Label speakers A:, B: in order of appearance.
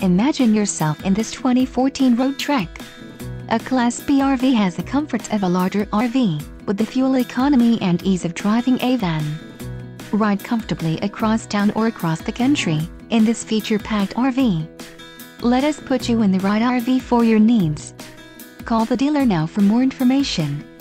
A: Imagine yourself in this 2014 Roadtrek. A Class B RV has the comforts of a larger RV, with the fuel economy and ease of driving a van. Ride comfortably across town or across the country in this feature-packed RV. Let us put you in the right RV for your needs. Call the dealer now for more information.